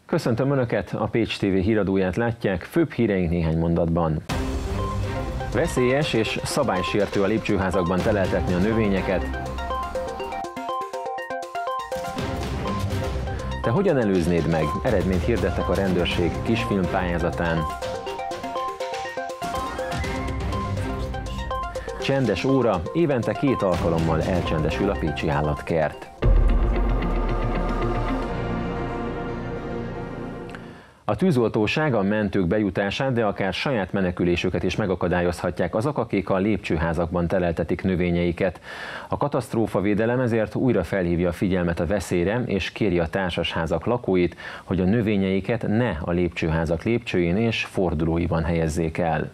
Köszöntöm Önöket, a Pécs TV híradóját látják, főbb híreink néhány mondatban. Veszélyes és szabálysértő a lépcsőházakban teleltetni a növényeket. Te hogyan előznéd meg? Eredményt hirdettek a rendőrség kisfilm pályázatán. Csendes óra, évente 2 alkalommal elcsendesül a pécsi állatkert. A tűzoltóság a mentők bejutását, de akár saját menekülésüket is megakadályozhatják azok, akik a lépcsőházakban teleltetik növényeiket. A katasztrófavédelem ezért újra felhívja a figyelmet a veszélyre, és kéri a társasházak lakóit, hogy a növényeiket ne a lépcsőházak lépcsőjén és fordulóiban helyezzék el.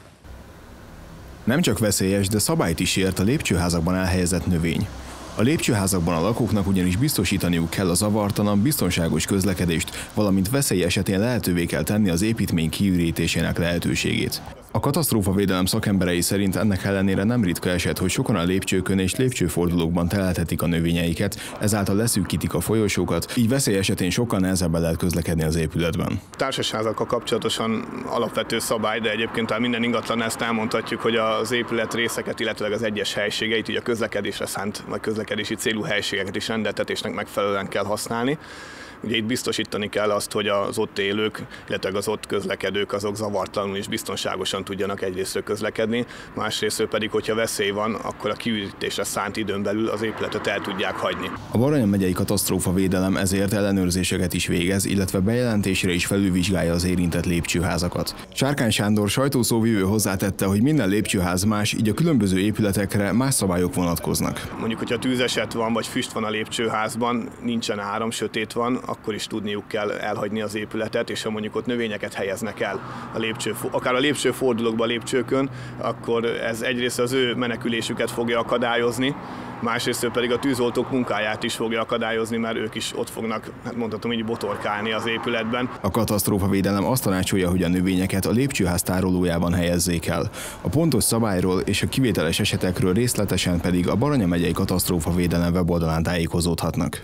Nem csak veszélyes, de szabályt is ért a lépcsőházakban elhelyezett növény. A lépcsőházakban a lakóknak ugyanis biztosítaniuk kell a zavartalan, biztonságos közlekedést, valamint veszély esetén lehetővé kell tenni az építmény kiürítésének lehetőségét. A katasztrófavédelem szakemberei szerint ennek ellenére nem ritka eset, hogy sokan a lépcsőkön és lépcsőfordulókban teleltetik a növényeiket, ezáltal leszűkítik a folyosókat, így veszély esetén sokkal nehezebben lehet közlekedni az épületben. Társasházakkal kapcsolatosan alapvető szabály, de egyébként talán minden ingatlan ezt elmondhatjuk, hogy az épület részeket, illetve az egyes helységeit, így a közlekedésre szánt vagy közlekedési célú helységeket is rendeltetésnek megfelelően kell használni. Ugye itt biztosítani kell azt, hogy az ott élők, illetve az ott közlekedők azok zavartalanul és biztonságosan tudjanak egyrésztről közlekedni, másrésztről pedig, hogyha veszély van, akkor a kiürítésre szánt időn belül az épületet el tudják hagyni. A Baranya megyei katasztrófavédelem ezért ellenőrzéseket is végez, illetve bejelentésre is felülvizsgálja az érintett lépcsőházakat. Sárkány Sándor sajtószóvivő hozzátette, hogy minden lépcsőház más, így a különböző épületekre más szabályok vonatkoznak. Mondjuk, hogyha tűzeset van, vagy füst van a lépcsőházban, nincsen áram, sötét van, akkor is tudniuk kell elhagyni az épületet, és ha mondjuk ott növényeket helyeznek el akár a lépcsőfordulókba, a lépcsőkön, akkor ez egyrészt az ő menekülésüket fogja akadályozni, másrészt pedig a tűzoltók munkáját is fogja akadályozni, mert ők is ott fognak, hát mondhatom így, botorkálni az épületben. A katasztrófavédelem azt tanácsolja, hogy a növényeket a lépcsőház tárolójában helyezzék el. A pontos szabályról és a kivételes esetekről részletesen pedig a Baranya megyei katasztrófavédelem weboldalán tájékozódhatnak.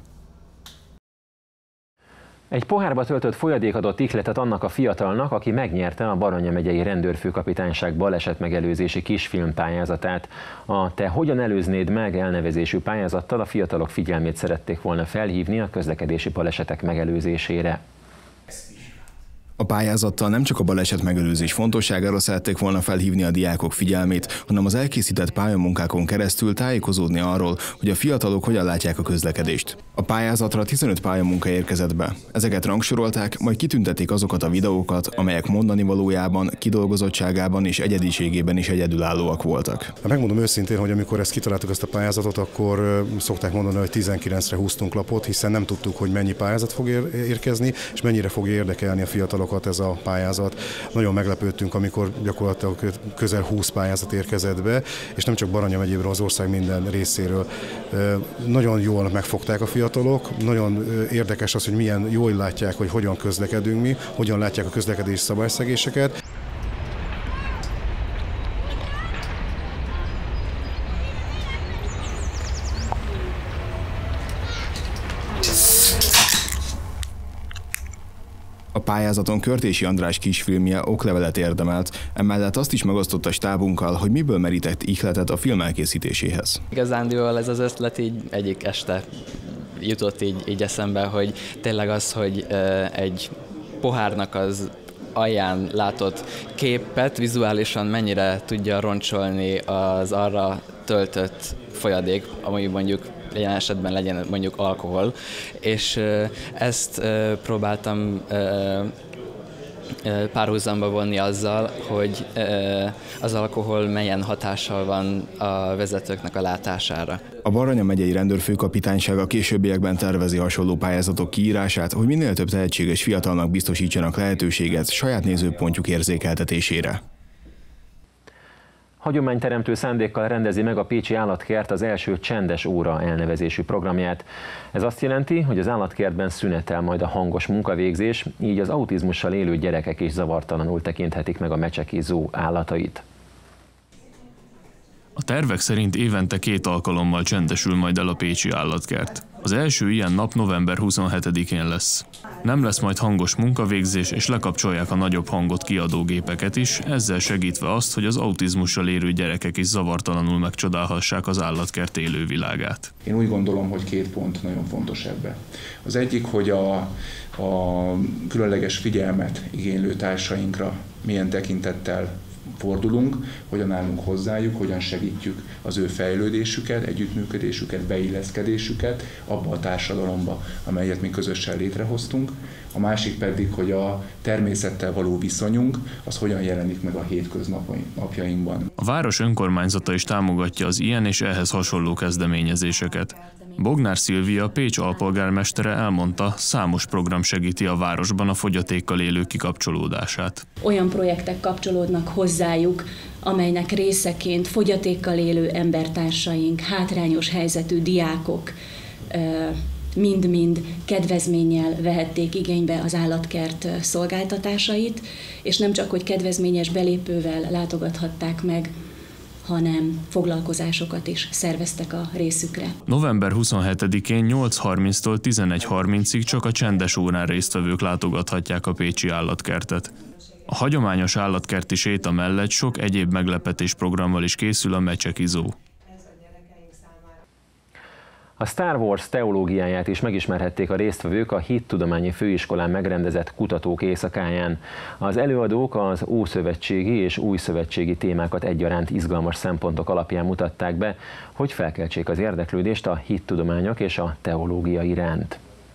Egy pohárba töltött folyadék adott ihletet annak a fiatalnak, aki megnyerte a Baranya megyei rendőrfőkapitányság balesetmegelőzési kisfilm pályázatát. A Te hogyan előznéd meg elnevezésű pályázattal a fiatalok figyelmét szerették volna felhívni a közlekedési balesetek megelőzésére. A pályázattal nem csak a baleset megelőzés fontosságára szerették volna felhívni a diákok figyelmét, hanem az elkészített pályamunkákon keresztül tájékozódni arról, hogy a fiatalok hogyan látják a közlekedést. A pályázatra 15 pályamunka érkezett be. Ezeket rangsorolták, majd kitüntették azokat a videókat, amelyek mondani valójában, kidolgozottságában és egyediségében is egyedülállóak voltak. Megmondom őszintén, hogy amikor ezt kitaláltuk ezt a pályázatot, akkor szokták mondani, hogy 19-re húztunk lapot, hiszen nem tudtuk, hogy mennyi pályázat fog érkezni, és mennyire fog érdekelni a fiatalokat ez a pályázat. Nagyon meglepődtünk, amikor gyakorlatilag közel 20 pályázat érkezett be, és nem csak Baranya megyéből, az ország minden részéről. Nagyon jól megfogták a fiatalok, nagyon érdekes az, hogy milyen jól látják, hogy hogyan közlekedünk mi, hogyan látják a közlekedési szabályszegéseket. A pályázaton Körtési András kisfilmje oklevelet érdemelt, emellett azt is megosztotta stábunkkal, hogy miből merített ihletet a film elkészítéséhez. Igazándiból ez az ötlet így egyik este jutott így eszembe, hogy tényleg az, hogy egy pohárnak az alján látott képet vizuálisan mennyire tudja roncsolni az arra töltött folyadék, ami mondjuk ilyen esetben legyen mondjuk alkohol, és ezt próbáltam párhuzamba vonni azzal, hogy az alkohol milyen hatással van a vezetőknek a látására. A Baranya megyei rendőrfőkapitányság a későbbiekben tervezi hasonló pályázatok kiírását, hogy minél több tehetséges fiatalnak biztosítsanak lehetőséget saját nézőpontjuk érzékeltetésére. Hagyományteremtő szándékkal rendezi meg a pécsi állatkert az első Csendes óra elnevezésű programját. Ez azt jelenti, hogy az állatkertben szünetel majd a hangos munkavégzés, így az autizmussal élő gyerekek is zavartalanul tekinthetik meg a Mecseki Zoo állatait. A tervek szerint évente 2 alkalommal csendesül majd el a pécsi állatkert. Az első ilyen nap november 27-én lesz. Nem lesz majd hangos munkavégzés, és lekapcsolják a nagyobb hangot kiadó gépeket is, ezzel segítve azt, hogy az autizmussal élő gyerekek is zavartalanul megcsodálhassák az állatkert élővilágát. Én úgy gondolom, hogy 2 pont nagyon fontos ebben. Az egyik, hogy a különleges figyelmet igénylő társainkra milyen tekintettel fordulunk, hogyan állunk hozzájuk, hogyan segítjük az ő fejlődésüket, együttműködésüket, beilleszkedésüket abba a társadalomba, amelyet mi közösen létrehoztunk. A másik pedig, hogy a természettel való viszonyunk, az hogyan jelenik meg a hétköznapjainkban. A város önkormányzata is támogatja az ilyen és ehhez hasonló kezdeményezéseket. Bognár Szilvia, Pécs alpolgármestere elmondta, számos program segíti a városban a fogyatékkal élők kikapcsolódását. Olyan projektek kapcsolódnak hozzájuk, amelynek részeként fogyatékkal élő embertársaink, hátrányos helyzetű diákok mind-mind kedvezménnyel vehették igénybe az állatkert szolgáltatásait, és nem csak, hogy kedvezményes belépővel látogathatták meg, hanem foglalkozásokat is szerveztek a részükre. November 27-én 8:30-tól 11:30-ig csak a csendes órán résztvevők látogathatják a pécsi állatkertet. A hagyományos állatkerti séta mellett sok egyéb meglepetés programmal is készül a Mecsekizó. A Star Wars teológiáját is megismerhették a résztvevők a Hittudományi Főiskolán megrendezett kutatók éjszakáján. Az előadók az ószövetségi és újszövetségi témákat egyaránt izgalmas szempontok alapján mutatták be, hogy felkeltsék az érdeklődést a hittudományok és a teológia iránt.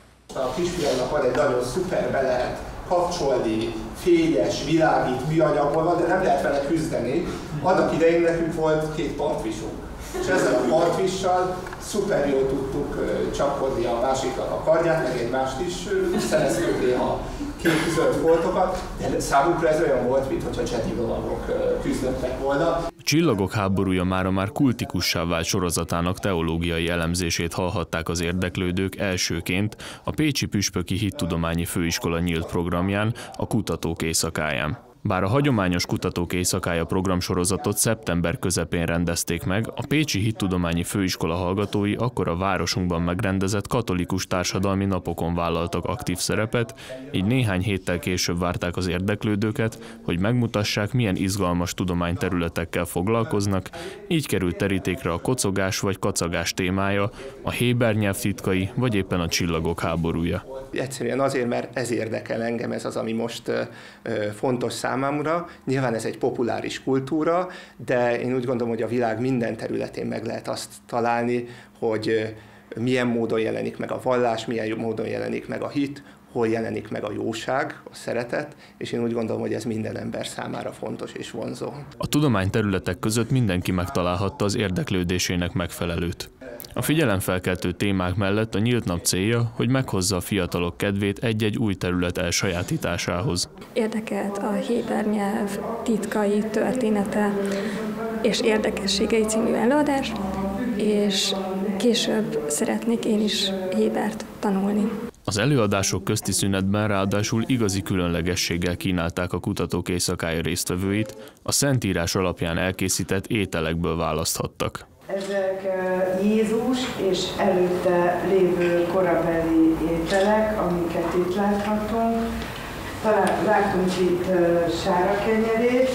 A kisfiamnak van egy nagyon szuper, be lehet kapcsolni, fényes, világít, műanyagból van, de nem lehet vele küzdeni. Annak idején nekünk volt 2 partvisunk. És ezzel a partvissal szuper jól tudtuk csapkodni a másiknak a kardját, meg egymást is szereztődni a képzöld voltokat, de számukra ez olyan volt, mintha Jedi lovagok küzdöttek volna. A Csillagok háborúja mára már kultikussá vált sorozatának teológiai elemzését hallhatták az érdeklődők elsőként a Pécsi Püspöki Hittudományi Főiskola nyílt programján, a Kutatók éjszakáján. Bár a hagyományos Kutatók éjszakája programsorozatot szeptember közepén rendezték meg, a Pécsi Hittudományi Főiskola hallgatói akkor a városunkban megrendezett katolikus társadalmi napokon vállaltak aktív szerepet, így néhány héttel később várták az érdeklődőket, hogy megmutassák, milyen izgalmas tudományterületekkel foglalkoznak, így került terítékre a kocogás vagy kacagás témája, a héber nyelv titkai vagy éppen a Csillagok háborúja. Egyszerűen azért, mert ez érdekel engem, ez az, ami most fontos számomra. Nyilván ez egy populáris kultúra, de én úgy gondolom, hogy a világ minden területén meg lehet azt találni, hogy milyen módon jelenik meg a vallás, milyen módon jelenik meg a hit, hol jelenik meg a jóság, a szeretet, és én úgy gondolom, hogy ez minden ember számára fontos és vonzó. A tudományterületek között mindenki megtalálhatta az érdeklődésének megfelelőt. A figyelemfelkeltő témák mellett a nyílt nap célja, hogy meghozza a fiatalok kedvét egy-egy új terület elsajátításához. Érdekelt a héber nyelv titkai, története és érdekességei című előadás, és később szeretnék én is hébert tanulni. Az előadások közti szünetben ráadásul igazi különlegességgel kínálták a Kutatók éjszakája résztvevőit, a Szentírás alapján elkészített ételekből választhattak. Ezek Jézus és előtte lévő korabeli ételek, amiket itt láthatunk. Látunk itt sárakenyerét,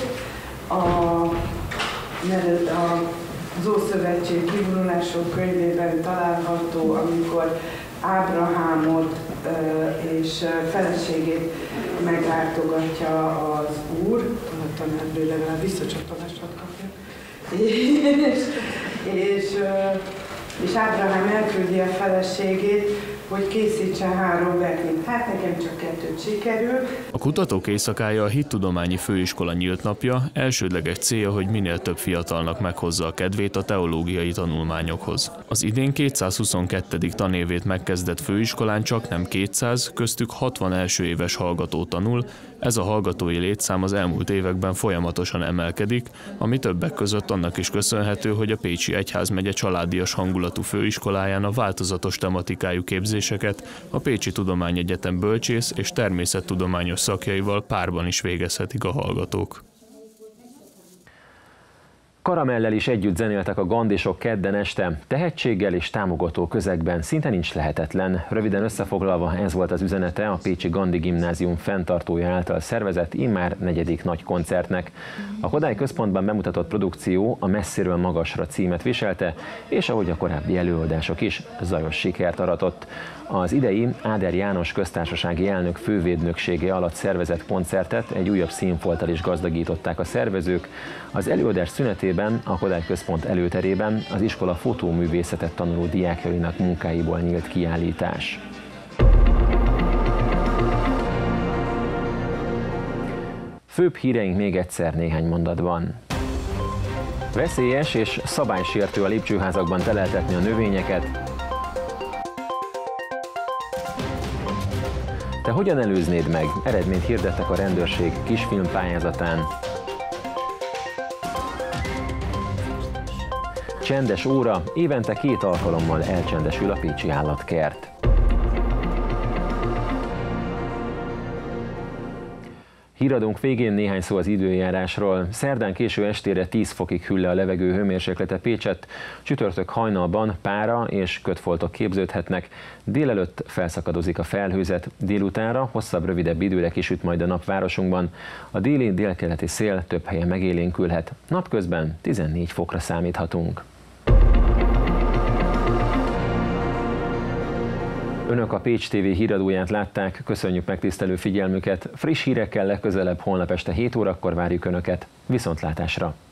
az Ószövetség kivonulások könyvében található, amikor Ábrahámot és feleségét meglátogatja az Úr, a tanárbőre visszacsatolást kapja. És Ábrahám elküldi a feleségét, hogy készítsen 3 betét. Hát nekem csak 2 sikerül. A Kutatók éjszakája a Hittudományi Főiskola nyílt napja, elsődleges célja, hogy minél több fiatalnak meghozza a kedvét a teológiai tanulmányokhoz. Az idén 222. tanévét megkezdett főiskolán csaknem 200, köztük 60 első éves hallgató tanul, ez a hallgatói létszám az elmúlt években folyamatosan emelkedik, ami többek között annak is köszönhető, hogy a Pécsi Egyházmegye családias hangulatú főiskoláján a változatos tematikájú képzéseket a Pécsi Tudományegyetem bölcsész és természettudományos szakjaival párban is végezhetik a hallgatók. Karamellel is együtt zenéltek a gandisok kedden este. Tehetséggel és támogató közegben szinte nincs lehetetlen. Röviden összefoglalva ez volt az üzenete a Pécsi Gandi Gimnázium fenntartója által szervezett immár 4. nagy koncertnek. A Kodály Központban bemutatott produkció a Messziről magasra címet viselte, és ahogy a korábbi előadások is, zajos sikert aratott. Az idei Áder János köztársasági elnök fővédnöksége alatt szervezett koncertet egy újabb színfolttal is gazdagították a szervezők. Az előadás szünetében a Kodály Központ előterében az iskola fotóművészetet tanuló diákjainak munkáiból nyílt kiállítás. Főbb híreink még egyszer néhány mondatban. Veszélyes és szabálysértő a lépcsőházakban teleltetni a növényeket. Te hogyan előznéd meg? Eredményt hirdettek a rendőrség kisfilm pályázatán. Csendes óra, évente 2 alkalommal elcsendesül a pécsi állatkert. Híradónk végén néhány szó az időjárásról. Szerdán késő estére 10 fokig hűl le a levegő hőmérséklete Pécsett, csütörtök hajnalban pára és kötfoltok képződhetnek, délelőtt felszakadozik a felhőzet, délutánra hosszabb, rövidebb időre kisüt majd a nap városunkban. A déli délkeleti szél több helyen megélénkülhet, napközben 14 fokra számíthatunk. Önök a Pécs TV híradóját látták, köszönjük megtisztelő figyelmüket. Friss hírekkel legközelebb holnap este 7 órakor várjuk Önöket. Viszontlátásra!